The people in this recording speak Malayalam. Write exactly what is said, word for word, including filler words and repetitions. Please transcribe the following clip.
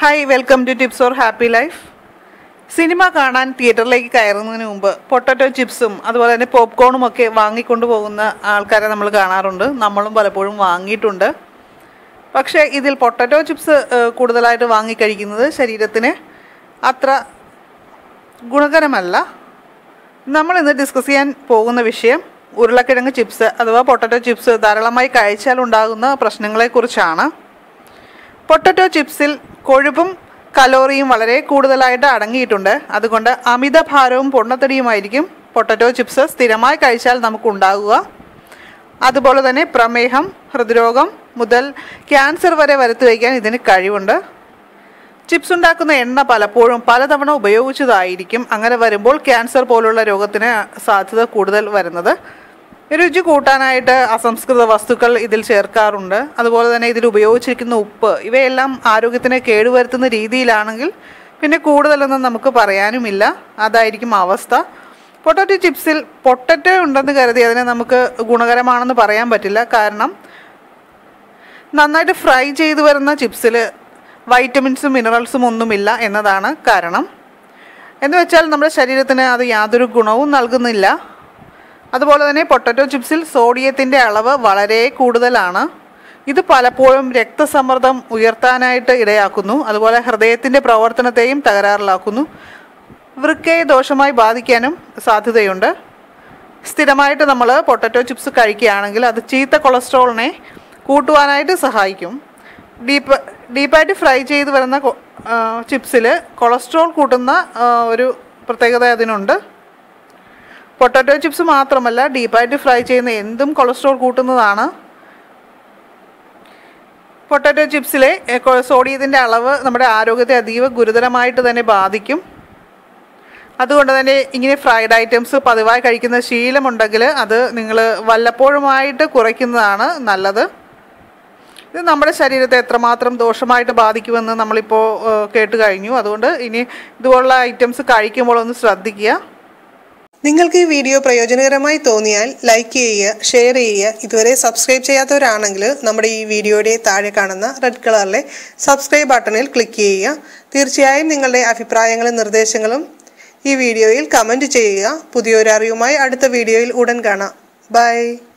Hi, welcome to Tips for Happy Life. Cinema കാണാൻ തിയേറ്ററിലേക്ക് കയറുന്നതിന് മുമ്പ് പൊട്ടറ്റോ ചിപ്സും അതുപോലെ തന്നെ പോപ്കോണും ഒക്കെ വാങ്ങിക്കൊണ്ട് പോകുന്ന ആൾക്കാരെ നമ്മൾ കാണാറുണ്ട്. നമ്മളും പലപ്പോഴും വാങ്ങിയിട്ടുണ്ട്. പക്ഷേ ഇതിൽ പൊട്ടറ്റോ ചിപ്സ് കൂടുതലായിട്ട് വാങ്ങിക്കഴിക്കുന്നത് ശരീരത്തിന് അത്ര ഗുണകരമല്ല. നമ്മൾ ഇന്ന് ഡിസ്കസ് ചെയ്യാൻ പോകുന്ന വിഷയം ഉരുളക്കിഴങ്ങ് ചിപ്സ് അഥവാ പൊട്ടറ്റോ ചിപ്സ് ധാരാളമായി കഴിച്ചാൽ ഉണ്ടാകുന്ന പ്രശ്നങ്ങളെക്കുറിച്ചാണ്. പൊട്ടറ്റോ ചിപ്സിൽ കൊഴുപ്പും കലോറിയും വളരെ കൂടുതലായിട്ട് അടങ്ങിയിട്ടുണ്ട്. അതുകൊണ്ട് അമിതഭാരവും പൊണ്ണത്തടിയുമായിരിക്കും പൊട്ടറ്റോ ചിപ്സ് സ്ഥിരമായി കഴിച്ചാൽ നമുക്കുണ്ടാകുക. അതുപോലെ തന്നെ പ്രമേഹം, ഹൃദ്രോഗം മുതൽ ക്യാൻസർ വരെ വരുത്തി വയ്ക്കാൻ ഇതിന് കഴിവുണ്ട്. ചിപ്സ് ഉണ്ടാക്കുന്ന എണ്ണ പലപ്പോഴും പലതവണ ഉപയോഗിച്ചതായിരിക്കും. അങ്ങനെ വരുമ്പോൾ ക്യാൻസർ പോലുള്ള രോഗത്തിന് സാധ്യത കൂടുതൽ വരുന്നത്. രുചി കൂട്ടാനായിട്ട് അസംസ്കൃത വസ്തുക്കൾ ഇതിൽ ചേർക്കാറുണ്ട്. അതുപോലെ തന്നെ ഇതിൽ ഉപയോഗിച്ചിരിക്കുന്ന ഉപ്പ് ഇവയെല്ലാം ആരോഗ്യത്തിനെ കേടുവരുത്തുന്ന രീതിയിലാണെങ്കിൽ പിന്നെ കൂടുതലൊന്നും നമുക്ക് പറയാനുമില്ല. അതായിരിക്കും അവസ്ഥ. പൊട്ടറ്റോ ചിപ്സിൽ പൊട്ടറ്റോ ഉണ്ടെന്ന് കരുതി അതിനെ നമുക്ക് ഗുണകരമാണെന്ന് പറയാൻ പറ്റില്ല. കാരണം നന്നായിട്ട് ഫ്രൈ ചെയ്തു വരുന്ന ചിപ്സിൽ വൈറ്റമിൻസും മിനറൽസും ഒന്നുമില്ല എന്നതാണ് കാരണം. എന്ന് വെച്ചാൽ നമ്മുടെ ശരീരത്തിന് അത് യാതൊരു ഗുണവും നൽകുന്നില്ല. അതുപോലെ തന്നെ പൊട്ടറ്റോ ചിപ്സിൽ സോഡിയത്തിൻ്റെ അളവ് വളരെ കൂടുതലാണ്. ഇത് പലപ്പോഴും രക്തസമ്മർദ്ദം ഉയർത്താനായിട്ട് ഇടയാക്കുന്നു. അതുപോലെ ഹൃദയത്തിൻ്റെ പ്രവർത്തനത്തെയും തകരാറിലാക്കുന്നു. വൃക്കയെ ദോഷമായി ബാധിക്കാനും സാധ്യതയുണ്ട്. സ്ഥിരമായിട്ട് നമ്മൾ പൊട്ടറ്റോ ചിപ്സ് കഴിക്കുകയാണെങ്കിൽ അത് ചീത്ത കൊളസ്ട്രോളിനെ കൂട്ടുവാനായിട്ട് സഹായിക്കും. ഡീപ്പ് ഡീപ്പായിട്ട് ഫ്രൈ ചെയ്ത് വരുന്ന ചിപ്സിൽ കൊളസ്ട്രോൾ കൂട്ടുന്ന ഒരു പ്രത്യേകത അതിനുണ്ട്. പൊട്ടറ്റോ ചിപ്സ് മാത്രമല്ല, ഡീപ്പായിട്ട് ഫ്രൈ ചെയ്യുന്ന എന്തും കൊളസ്ട്രോൾ കൂട്ടുന്നതാണ്. പൊട്ടറ്റോ ചിപ്സിലെ സോഡിയത്തിൻ്റെ അളവ് നമ്മുടെ ആരോഗ്യത്തെ അതീവ ഗുരുതരമായിട്ട് തന്നെ ബാധിക്കും. അതുകൊണ്ട് തന്നെ ഇങ്ങനെ ഫ്രൈഡ് ഐറ്റംസ് പതിവായി കഴിക്കുന്ന ശീലമുണ്ടെങ്കിൽ അത് നിങ്ങൾ വല്ലപ്പോഴുമായിട്ട് കുറയ്ക്കുന്നതാണ് നല്ലത്. ഇത് നമ്മുടെ ശരീരത്തെ എത്രമാത്രം ദോഷമായിട്ട് ബാധിക്കുമെന്ന് നമ്മളിപ്പോൾ കേട്ട് കഴിഞ്ഞു. അതുകൊണ്ട് ഇനി ഇതുപോലുള്ള ഐറ്റംസ് കഴിക്കുമ്പോൾ ഒന്ന് ശ്രദ്ധിക്കുക. നിങ്ങൾക്ക് ഈ വീഡിയോ പ്രയോജനകരമായി തോന്നിയാൽ ലൈക്ക് ചെയ്യുക, ഷെയർ ചെയ്യുക. ഇതുവരെ സബ്സ്ക്രൈബ് ചെയ്യാത്തവരാണെങ്കിൽ നമ്മുടെ ഈ വീഡിയോയുടെ താഴെ കാണുന്ന റെഡ് കളറിലെ സബ്സ്ക്രൈബ് ബട്ടണിൽ ക്ലിക്ക് ചെയ്യുക. തീർച്ചയായും നിങ്ങളുടെ അഭിപ്രായങ്ങളും നിർദ്ദേശങ്ങളും ഈ വീഡിയോയിൽ കമൻറ്റ് ചെയ്യുക. പുതിയൊരു അറിവുമായി അടുത്ത വീഡിയോയിൽ ഉടൻ കാണാം. ബൈ.